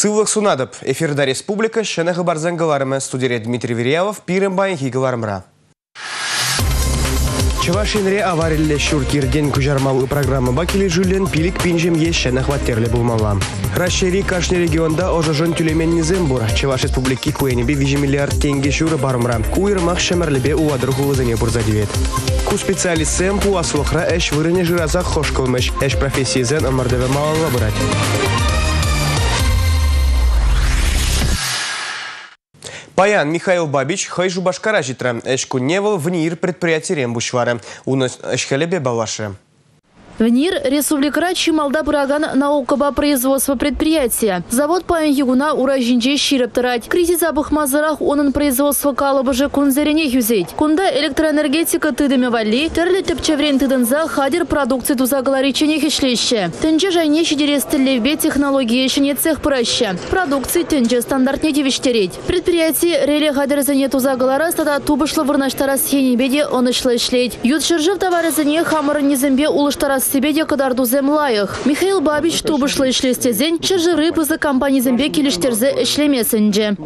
Сывлық сунадып. Эфирда республика шынығы барзан ғыларымы студия Дмитрий Верьявов пирен байынхи ғыларымыра. Чавашинре аварилле шуркирден күжармалы программы бакели жүлен пилик пинжем ешшәні хваттерлі бұлмала. Рашери Кашни регионда ожажын түлемен низембур. Чаваш республики куенебе 5 миллиард тенге шуры барымра. Куйрмақ шамарлебе уадыр ғылызыне бұрзадевет. Ку специалистсем пу асылықра әш вырыне жыраза хош кылмыш. Әш профессиязен ымырдывы малала бұрат. Паян Михаил Бабич хайжу башкара житра. Эшкуневал в НИР предприятие рембушвара. У нас эшхалебе балаши. В НИР республика Чималда Бураган наукаба производства предприятия. Завод Паян Ягуна уражинже ширептырать. Кризис абыхмазарах онын производство калабыжы кунзерене юзеть. Кунда электроэнергетика тыдыме вали, терли тепчеврен тыдынза хадер продукции тузагаларичене хишлеще. Тенже жайне шидерестелевбе технологии шене цех праща. Продукции тенже стандартне девиштереть. Предприятие реле хадерзене тузагалара стада тубышлы вырнаштара схенебеде онышлы шлеть. Ют шержив товарезене хамыр низембе улыштара себе де кадарду землаях. Михаил Бабич тубышлы ишлестезень, шержиры пызы компании зембе келиштерзе ишлемесенже.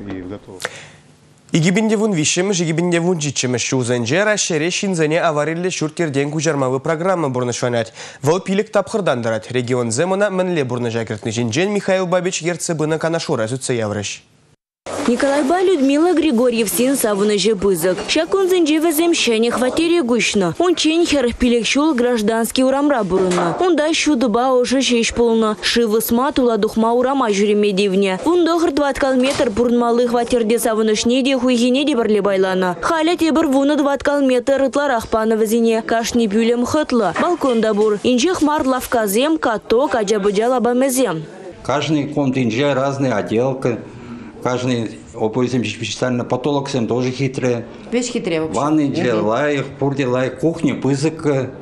Игибинде вун вишем, жигибинде вун житчем шузенже, расшире шинзене аварилле шуркерден кужармавы программы бурнышванять. Вол пилик тапхырдандырать. Регион земона менле бурнажакертный жинжен Михаил Бабич ерцебына канашура зутся яврыш. Николайба Людмила Григорьев син савыныжы бызык. Шакун зенжеве земщане хватери гущно. Он ченхер пилекшул гражданский урамра бурына. Он да шудыба уже шеш полна. Шивы сматула духма урама жюремедивне. Он дохр 20 метр бурнмалы хватерде савынышнеде хуйгенеде бірле байлана. Халя тебір вуны 20 метр ытларах пановазине. Кашни бюлем хытла. Балконда бур. Инжех мар лавказем, каток, аджабыджала бамезем. Каждый континжа разная отделка. Каждый, опустим, специально потолок сам тоже хитрый. Весь хитрый вообще. Ванны делай, пурделай, кухня, пызык.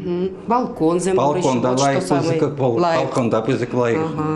Балкон зам. Балкон давай, пызык, балкон да пызык лай.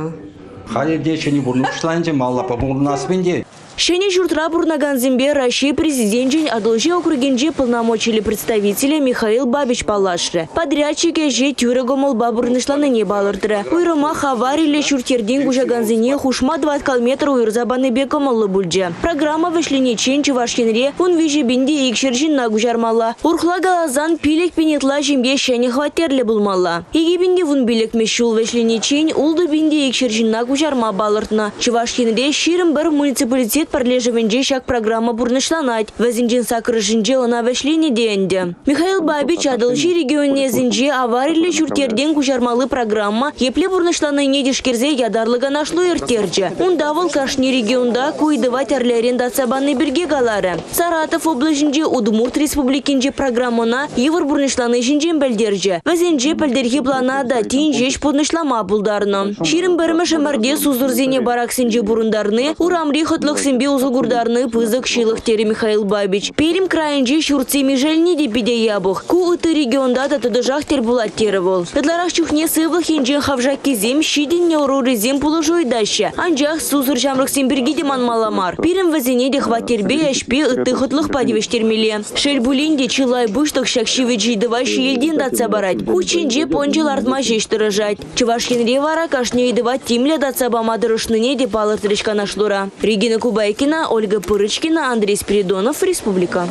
Хали дечи не буду, шланде мало помогу нас венде. Шене журтра бурнаган зембе России президентин одолжи округенже полномочили представителя Михаил Бабич палашры. Подрядчики же тюрегомол бабурнышланы не балыртыры. Уйрыма хаварили шуртердин гужаганзине хушма 20 метр уйрзабаны бекомолы бульджа. Программа вышли чен Чувашкенре, он вижи бинди икшержин на гужармала. Урхла галазан пилек пенетла жембе шене хватерли булмала. Иги бинди вун билек мешул вышли чен, улды бинди икшержин на гужарма балыртна. Чувашкенре ширым бір муниципалитет Парлежевенже шаг программа бурнышланать. Вазинжин сакрышинже она вошли не деньде. Михаил Бабич адылжи регионе зинже аварили шуртерден кужармалы программа. Епле бурнышланы недишкерзе ядарлыга нашлу иртерже. Он давал Кашни регионда куйдывать арлерен дацабаны берге галары. Саратов облажинже Удмурт республикинже программына евр бурнышланы жинжен бельдерже. Вазинже пельдерхи планада тинжеш бурнышлама булдарны. Ширим бірімі шамарде сузурзене бараксинже бурундарны урамри хотлықсын бе узылгурдарны пызык шилықтері Михаил Бабич. Перим крайынже шурцы межельни депиде ябух. Ку ыты регионда да тадыжах тербулаттері бол. Тадларах чухне сывлых енжен хавжак кезем шиден неуруры зем пулыжой даща. Анжах сузыр жамрық сенберге деман маламар. Перим вазине де хватербе әшпе ыты хытлық падевештермеле. Шельбулинде чылай бұштық шакшивет жидывай шиелден датса барать. Ученже понжел артма жештыры жать. Чувашкенре вара Кашне едыва тимля датса бамадырышныне де палыртырышка нашлура. Регина Кубайкина, Ольга Пырычкина, Андрей Спиридонов, Республика.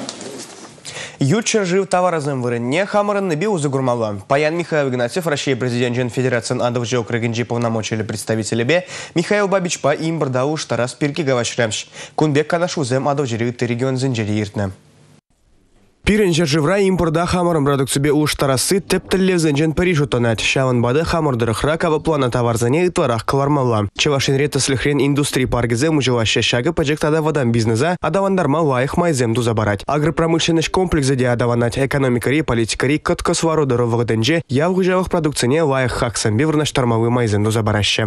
Ютчер жив товаразым вырынне хамырын небе узы гурмала. Паян Михаил Игнатьев, Россия президент Федерации адовжи окрыгенжи полномочили представителя бе, Михаил Бабич по имбрдау штарас пирки гавашремш. Кунбек канашузем адовжи регион зенжери иртне. Пиренжер живра импорда хамырым продукцию уж тарасы тептеллев зенжен Парижу тонать. Шаван бады хамырдырых раково плана товарзане и тварах калармала. Чевашин рета слихрен индустрии паргезе мужелаща шага проектада водан бизнеса, адавандарма лаих майзем тузабарать. Агропромышленный комплекс заде адаванать экономикари, политикари, коткосвару дорогого денже, явгужавых продукционе лаих хаксам биврна штормовый майзем тузабараща.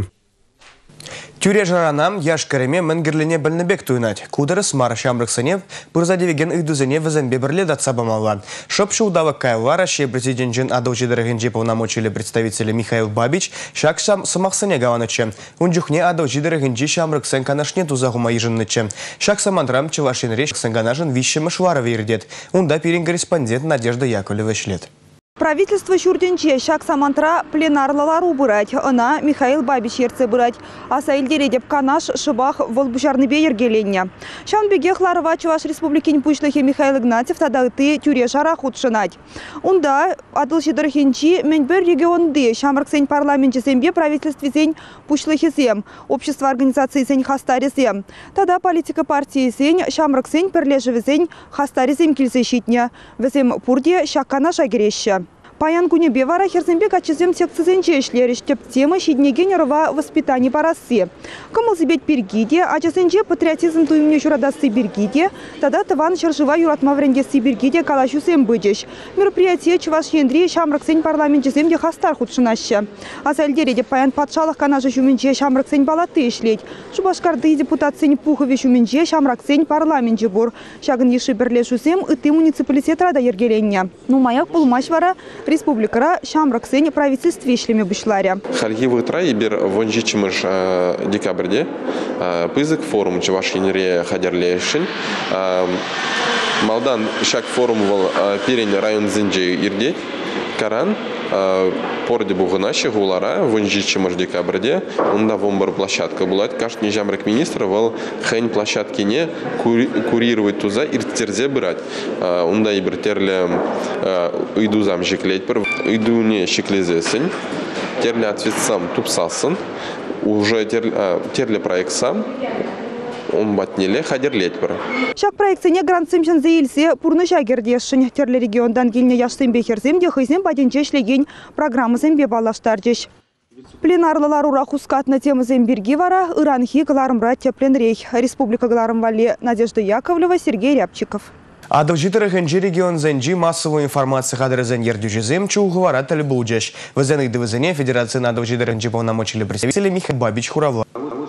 Тюре жаранам яшкареме менгерлине бельнебек туйнать. Кудары смара шамрыксыне пырзадевеген ыйдузыне везембе бірле датсабамалла. Шопшы удавы кайла Россия президентжен адовжи дырыгенжи полномочили представители Михаил Бабич шак самахсыне гаванычы. Унжухне адовжи дырыгенжи шамрыксын канашне тузагума ежыннычы. Шак самандрам Чувашин реш сынганажын вишемы швара вердет. Унда пирин корреспондент Надежда Яковлева шлет. Правительство Шурденче шак самантра пленарлалару бырать. Она Михаил Бабич ерце бырать. Асаил дередеп канаш шыбах волбушарны бе ергеленне. Шан бегех ларыва Чуваш республикин пушлыхе Михаил Игнатьев тадагты тюре шара худшынать. Унда адылшидыр хинчи менбер регионды шамрыксень парламентчесембе правительствесень пушлыхесем. Общество организации сень хастаресем. Тада политика партии сень шамрыксень перлежевесень хастаресем килсещитне. Весем пурде шаккана шагереща. Паян кунебе вара херсенбек ачызем секцизенче ишлериштеп тема щеднеген рва воспитание парасы. Кымылзыбет пергиде, ачызенче патриотизм туимне журадасы бергиде, тада тыван шаржыва юратма врендесы бергиде калашусем бычыш. Мероприятие Чуваш Ендри шамрыксень парламентчесемде хастар худшынаща. Асальдереде паян патшалық канажы шуменче шамрыксень балаты ишлеть. Шубашкарды депутатсень пухове шуменче шамрыксень парламентче бур. Шагын еши берлешусем ыты муниципалитет рада ергеленне. Ну маяк пулмаш вара республикара шамрыксень правительстве ишлеме бушларя. Харгивы трай бер вонжичимыш декабрьде пызык форум Чуваш Ендри хадерлешин. Малдан шак форум вал перен район зенджи ирдеть. Каран порде бугынаши гулара вонжичимыш декабрьде. Унда вомбар площадка булат. Каждый жамрак министр вал хэнь площадки не курировать туза иртерзе брать. Унда ибертерле иду зам жиклеть пер иду не шиклезесень. Терле ответ сам тупсасын. Уже терле проект сам. Он батнеле хадерлеть пер. Шак проектсене грантсемшен зейлсе пурны шагердешшин. Терле региондан гильне яшсембе херсемде хызем паденче шлеген программасембе балаштардеш. Пленарлылар ура хускатна темазем берги вара Иранхи гларымра тепленрейх. Республика Гларымвали Надежда Яковлева, Сергей Рябчиков. Адылжитыры хэнжи регион зэнжи массовую информацию хадрызен ердюжизем чугувара талибуджеш. Вызенных дивизене Федерации Адылжитыры хэнжи полномочили представители Михаил Бабич Хуравла.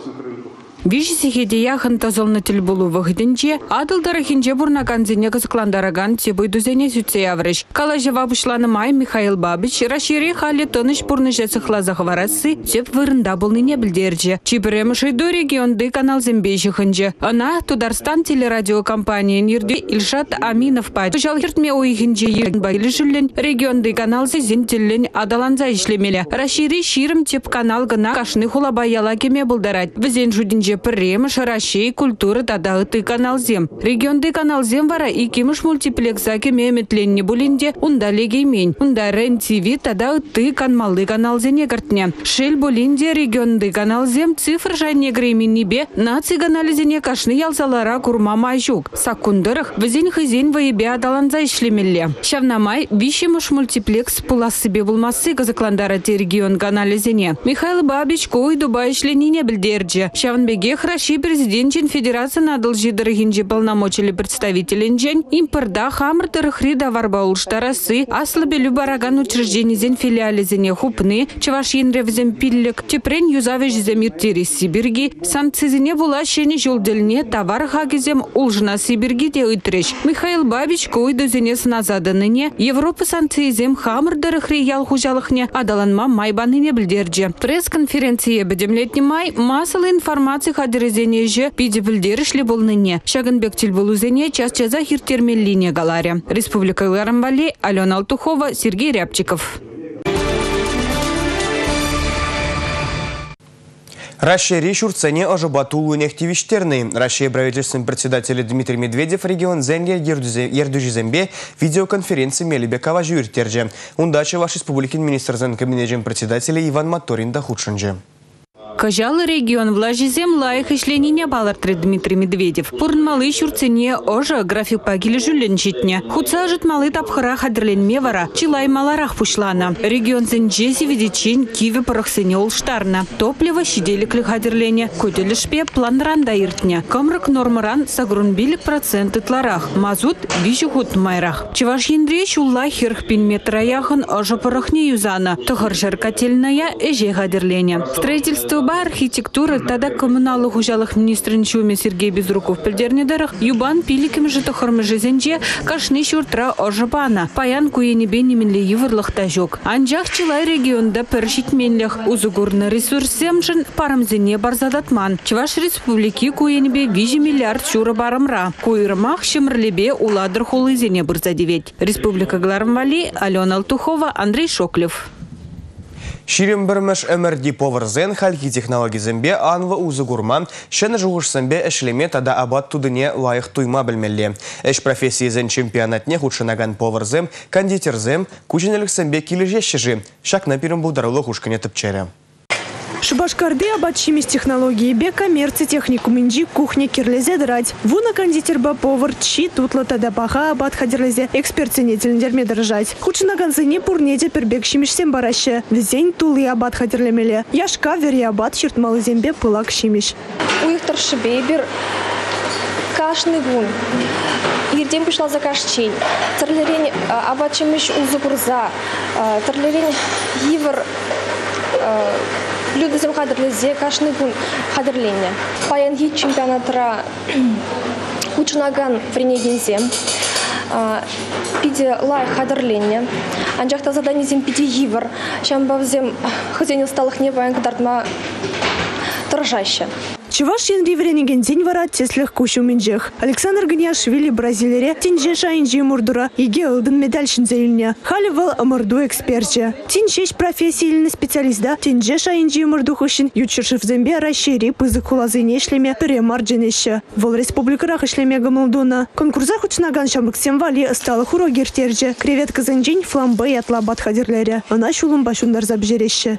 Вишсихеде яхан тазолнатель булу вахиденче, адылдары хинче бурнаканзене кызыкландараган тебый дүзене сүтсе яврыш. Калажева бушланы май Михаил Бабич рашири хали тыныш пурныше сыхлазах варасы теп вырында булныне билдерче. Чипремыши до регионды канал зембейші хынче. Ана Тударстан телерадиокомпания нирде Ильшат Аминов пад. Пыжал хертме ойхинче ерін байлы жүллен регионды канал зен теллен адаланза ишлемеле. Рашири ширым теп канал гына кашны хулабаяла кеме булдарать. Візен жудинче премыш Рашей культуры тадагыты каналзем. Регионды каналзем вара и кимыш мультиплекса кеме метленне булинде унда легеймень. Унда РЕН-ТВ тадагыты канмалы каналзене картне. Шель булинде регионды каналзем цифр жанне грейминнибе наци каналзене кашны ялсалара курма майжук. Сакундырых візен хызен вайбе адаланза ишлемелле. Шавнамай вишимыш мультиплекс пуласыбе булмасы кызыкландары те регион каналзене. Михаил Бабич кой дуба ишленине билдерджи. Шавнбеге Раши президентин Федерации Адылжитыры хинче полномочили представителенчен импорда хамыртыры хрида варбаулштарасы аслыбе любараган учрежденизен филиализене хупны Чуваш Енревзем пиллик тепрен юзаве жизем иртери Сибирги санкцизене булашени жолдельне товар хагизем улжна Сибирги те ытреш. Михаил Бабич койдузене сыназадыныне Европа санкцизем хамыртыры хри ялхужалыхне адаланма майбаныне билдерже. Пресс-конференция бедемлетне май массалы информации хадырызене же пиде білдерішлі болныне. Шагынбек тілбулузене час-чаза хиртермеллине галаре. Республика Гларымвали, Алена Алтухова, Сергей Рябчиков. Россия решурцене ожибатулу нефтевиштерны. Россия правительственный председатель Дмитрий Медведев регион Зенге Ердюжизембе видеоконференции Мелибекова жюртерже. Ундача ваш республикин министр кабинетом председателя Иван Моторин дахудшинже. Кажалы регион влажизем лайх ишленине балартры Дмитрий Медведев. Пурнмалы шурцене ожа график пагили жүлленчитне. Хуца житмалы тапхыра хадырленме вара, чилай маларах пушлана. Регион зенджези видичен киви парахсене олштарна. Топливо щеделиклі хадырлене, көделішпе планранда иртне. Камрак нормаран сагрунбилик проценты тларах. Мазут вижу хут майрах. Чуваш Ендри шулла хирхпин метра яхын ожа парахне юзана. Тахар жаркательная эже хадырлене. Строительство Шуба архитектура тада коммуналлы хужалых министрин чуме Сергей Безруков пельдернедарах юбан пиликим же тохармыжы зенже кашны шуртра ожабана. Паян куенебе неменле еврлых тажок. Анжах чилай регионда першитменлях узугурны ресурсемжин парамзене барзадатман. Чуваш республики куенебе 5 миллиард шура барамра. Куирмах шемрлебе уладыр холызене бырзадевет. Республика Гларамвали, Алена Алтухова, Андрей Шоклев. Ширим бірміш өмірді поварзен халки технологии зімбе анвы узы гурман, шыны жуғыш зімбе әшлеме тада абат тудыне лайық туйма білмелі. Әш профессиязен чемпионатне худшынаган поварзем, кондитерзем, кученелік зімбе кележешші. Шакна пирім бұлдарылы хушкіне тіпчері. Шубашкарде абатчимис технологии бе коммерции техникум инжи кухня кирлезе драть. Вуна кондитерба повар чи тутла тада баха абат хадерлезе экспертсенетельндерме държать. Худшына ганзыне пурнеде пербек шимишсем бараще. Везень тулы абат хадерлемеле. Яшка вери абат чертмалы зембе пылак шимиш. Уихтар шибейбер кашный гун. Ирдем пришла за кашчень. Терлерень абатчимиш узукурза. Терлерень ивер люди зем хадрлезе кашны гун хадрление. Паянги чемпионатра учнаган вренегензем. Пиде лай хадрление. Анжахта задание зем пиде ивер. Шамбавзем хозяин сталых не паян кадартма торжаще. Чуваш янривренеген день вара теслях кущу минжех. Александр Ганиашвили бразилере тинже шайнжи мурдура иге ылдын медальшин зейліне. Халивал мурду экспертче. Тинжеш профессияльный специалист да тинже шайнжи мурду хушин ючершив зембе расшири пызы кулазыне шлеме перемар дженеще. Вол республикарах ишлеме гамылдуна. Конкурсах учнаган шамрыксем вали сталых урогертерже. Креветка зенжень фламбе и атлабат хадерлере. Она шулым башундар забжереще.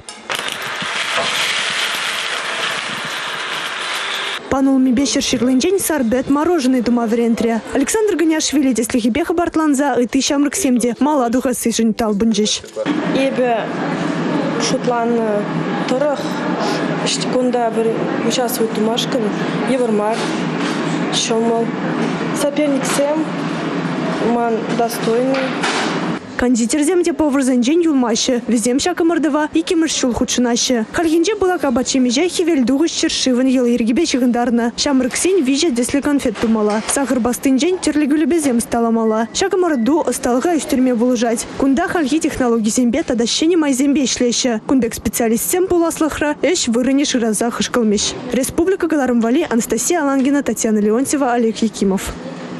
Панул мибешер ширлынжень сарбет мороженый дума врентре. Александр Ганиашвили деслихи беха бартланза и ты шамрыксемде мала духа сыжень талбынжиш. Ебе шутлан торах штикунда бір участвует думашкан евармар шомал соперник сем ман достойный. Кондитерзем те поварзенжен юлмаще, везем шака мордова и кемыршул худшинаще. Хархинже была кабачемежа хивель дугыш чершивын ел ергебе чыгындарна. Шамрыксень вижа десли конфет тумала. Сахар бастынжен терлигулю безем сталамала. Шака морду осталга үстірме булыжать. Кунда хархи технологии зембе тада щене май зембе ишлеще. Кундек специалистсем пуласлахра эш вырыне шираза хышкалмеш. Республика Галарымвали, Анастасия Алангина, Татьяна Леонтьева, Олег Якимов.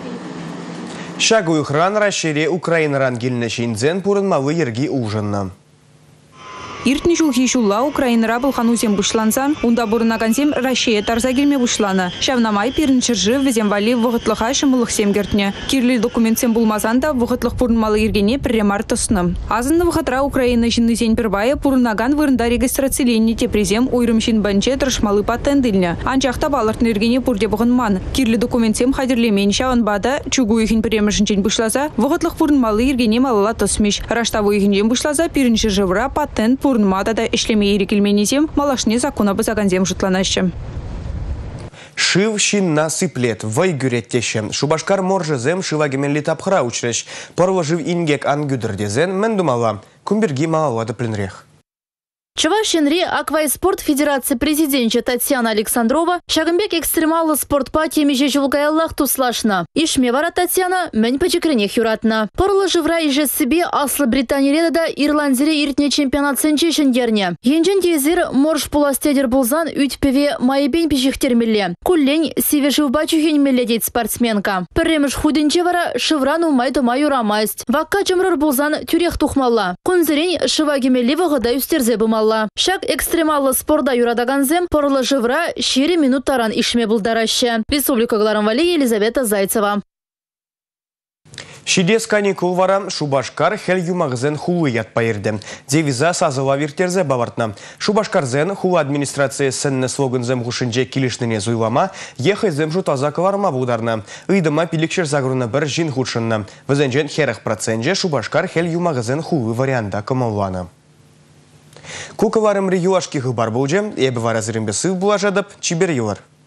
Шагуюх ран расшире Украина рангельна шинзен пурынмалы ерги ужынна. Иртни жулхи жулла Украина булхану зем бушлансан, унда бурынагансем Россия тарза келме бушлана. Шавнамай пирнчержи везем вали вғытлыға шымылық семгертне. Кирлі документсем булмазанда вғытлық пурынмалы ергене пірремар тосны. Азынны вғытра Украина жинны зен пірбая пурынаган вырында регистрациленне тепрезем ойрым жин банче тыршмалы патендыльня. Анчақта балыртны ергене пурде бұғынман. Кирлі документсем хадерлемен шаванбада чугуйхин пірремішінчен бушлаза, вғытлық пурынмалы ергене малала тосмеш. Раштавуйхинчен бушлаза пирнчерживра патент пурнмада да ишлеме ерекелменезем малашне закона базаганзем жутланаще. Шив шин насыплет, вайгюреттеше. Шубашкар моржезем шивагемен тапхра учреш. Порложив ингек ангюдердезен мен думала. Кумберги малавада пленрех. Чувашинри Аквайспорт Федерации президента Татьяна Александрова шагымбек экстремалы спортпа темеже жылгаяллах туслашна. Ишме вара Татьяна мен пачекренех юратна. Порлы живра иже себе аслы Британияда да Ирландире иртне чемпионат сенчешен дерне. Енжен тезир морж пуластедер булзан ütпеве майбен пешехтермеле. Куллень севе живбачухень меледет спортсменка. Перремеш худенче вара шиврану майду майура майст. Вакка чемрыр булзан тюрех тухмалла. Кунзерень шивагемеле вагада үстерзе бымалла. Шак экстремалы спорда юрадаганзем порлы живра 4 минуттаран ишме булдараще. Республика Гларамвали, Елизавета Зайцева. Шидес каникул вара Шубашкар хел юмагзен хулы ятпайырды. Девиза сазыла виртерзе бавартна. Шубашкарзен хула администрация сенне слоганзем хушинже килишнене зуйлама, ехайзем жутаза каварма бударна. Ыйдыма пиликшер загруна бір жин худшынна. Візенжен херах процентже Шубашкар хел юмагзен хулы варианда камалвана. Кукаварым риюашки хыбар булджем, ебі варазырым бесі булажадып, чибер юлар.